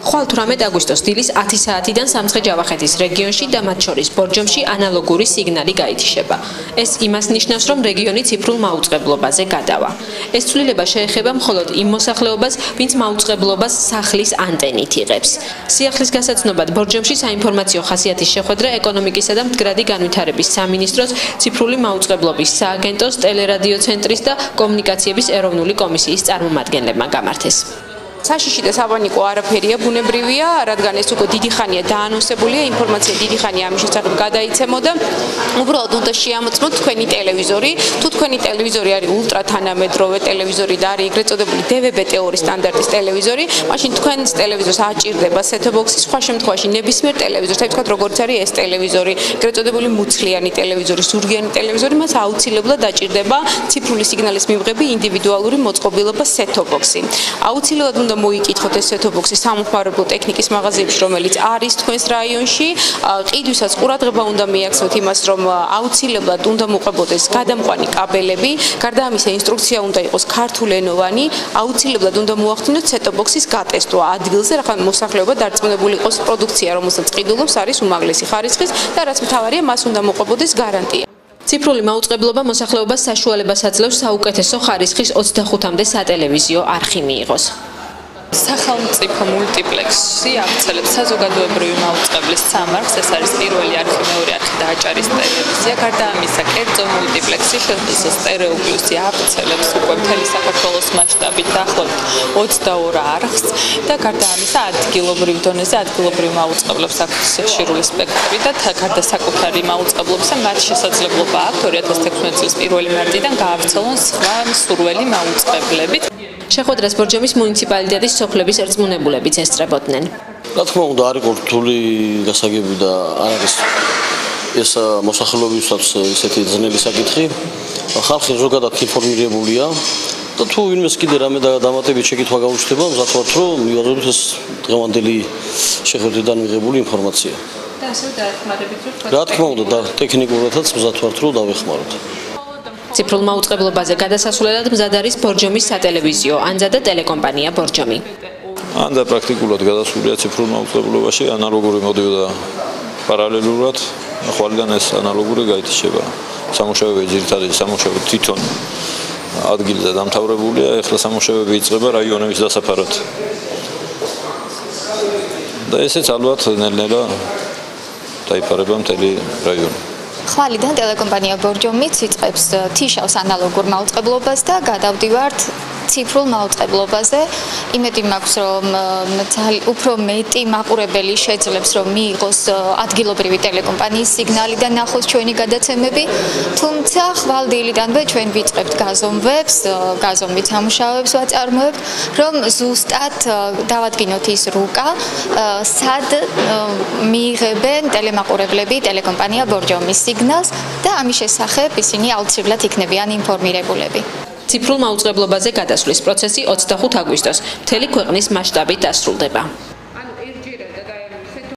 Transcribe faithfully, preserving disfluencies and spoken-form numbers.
ხვალ თვრამეტ აგვისტოს დილის ათი საათიდან სამცხე-ჯავახეთის რეგიონში და მათ შორის ბორჯომში ანალოგური სიგნალი გაითიშება. ეს იმას ნიშნავს, რომ რეგიონი ციფრულ მაუწყებლობაზე გადავა. ეს ცვლილება შეეხება მხოლოდ იმ მოსახლეობას, ვინც მაუწყებლობას სახლის ანტენით იღებს. სიახლის გასაცნობად ბორჯომში საინფორმაციო ხასიათის შეხვედრა ეკონომიკისა და მდგრადი განვითარების სამინისტროს, ციფრული მაუწყებლობის სააგენტოს, ტელერადიოცენტრის და კომუნიკაციების ეროვნული კომისიის წარმომადგენლებმა გამართეს. საშიში და საპანიკო არაფერია, ბუნებრივია, რადგან ეს უკვე დიდი ხანია დაანონსებულია, ინფორმაცია დიდი ხანია ამის შესახებ გადაიცემოდა. უბრალოდ უნდა შეამოწმოთ თქვენი ტელევიზორი, თუ თქვენი ტელევიზორი არის ულტრა თანამედროვე ტელევიზორი და არის ეგრეთ წოდებული დე ვე ბე ტე ორი სტანდარტის ტელევიზორი, მაშინ თქვენს ტელევიზორს აჭირდება set-top-box-ი, სხვა შემთხვევაში ნებისმიერ ტელევიზორს, აი თქვათ როგორც არის ეს ტელევიზორი, ეგრეთ წოდებული მუცლიანი ტელევიზორი, ზურგიანი ტელევიზორი, მას აუცილებლად აჭირდება ციფრული სიგნალის მიღები, ინდივიდუალური მოწყობილობა set-top-box-ი. აუცილებლად უნდა მოიკითხოთ ეს set-top-box-ი სამხმარებლო ტექნიკის მაღაზიებში, რომელიც არის თქვენს რაიონში. ყიდვისაც ყურადღება უნდა მიაქცევთ იმას, რომ აუცილებლად უნდა მოყვებოდეს გადამყვანი კაბელები, გარდა ამისა ინსტრუქცია უნდა იყოს ქართულენოვანი, აუცილებლად უნდა მოახდინოთ set-top-box-ის გატესტვა ადგილზე, რათა მოსახლეობა დარწმუნებული იყოს პროდუქცია, რომელსაც ყიდულობს, არის უმაღლესი ხარისხის და რაც მთავარია, მას უნდა მოყვებოდეს გარანტია. ციფრული მაუწყებლობა მოსახლეობას საშუალებას აძლევს საუკეთესო ხარისხის ოცდახუთამდე სატელევიზიო არხი მიიღოს. სახელმწიფო მულტიპლექსში აღწელებს საზოგადოებრივი მაუწყებლის სამარხს, ეს არის პირველი არხი, მეორე არხი და აჭარის ტელევიზია. გარდა ამისა, კერძო მულტიპლექსში სტერეო პლუსი აღწელებს უკვე მთელი საქართველოს მასშტაბით დაახლოებით ოცდაორ არხს და გარდა ამისა, ადგილობრივ დონეზე ადგილობრივ მაუწყებლებს აქვს ხშირული სპექტრი და გარდა საკუთარი მაუწყებლობისა, მათ შესაძლებლობა აქვთ ორი ათას თექვსმეტი წლის პირველი მარტიდან გაავრცელონ სხვა მსურველი მაუწყებლებით. შეხვედრას ბორჯომის მუნიციპალიტეტის სოფლების ერწმუნებულებიც ესწრებოდნენ. რა თქმა უნდა, არის კულტურული გასაგები და არ არის ეს მოსახლეობისათვის ისეთი ძნელი საკითხი. ხალხი ზოგადად ინფორმირებულია და თუ ვინმეს კიდე რამე დამატებით შეკითხვა გაუჩნდება, მზად ვართ, რომ მივიღებთ ეს დღევანდელი შეხვედრიდან მიღებული ინფორმაცია. და ასევე დაეხმარებით, რომ რა თქმა უნდა, და ტექნიკურადაც მზად ვართ, რომ დავეხმაროთ. ციფრულ მაუწყებლობაზე გადასასვლელად მზად არის ბორჯომის სატელევიზიო ანძა და ტელეკომპანია ბორჯომი. ანძა პრაქტიკულად გადასულია ციფრულ მაუწყებლობაში, ანალოგური მოდიოდა პარალელურად, ხვალიდან ეს ანალოგური გაითიშება. სამუშაოები ძირითადად სამუშაოები თვითონ ადგილზე დამთავრებულია, ეხლა სამუშაოები იწყება რაიონების დასაფარად. და ესეც ალბათ ნელ-ნელა დაიფარება მთელი რაიონი. ხვალიდან ტელეკომპანია ბორჯომიც იწყებს თიშავს ანალოგურ მაუწყებლობას და გადავდივართ ციფრულ მაუწყებლობაზე. იმედი მაქვს, რომ უფრო მეტი მაყურებელი შეძლებს, რომ მიიღოს ადგილობრივი ტელეკომპანიის სიგნალი და ნახოს ჩვენი გადაცემები. თუმცა ხვალ დილიდანვე ჩვენ ვიწყებთ გაზომვებს, გაზომვით სამუშაოებს ვაწარმოებთ, რომ ზუსტად დავადგინოთ ის რუკა, სად მიიღებენ ტელემაყურებლები ტელეკომპანია ბორჯომის სიგნალს და ამის შესახებ ისინი აუცილებლად იქნებიან ინფორმირებულები. ციფრულ მაუწყებლობაზე გადასვლის პროცესი ოცდახუთ აგვისტოს მთელი ქვეყნის მასშტაბით დასრულდება.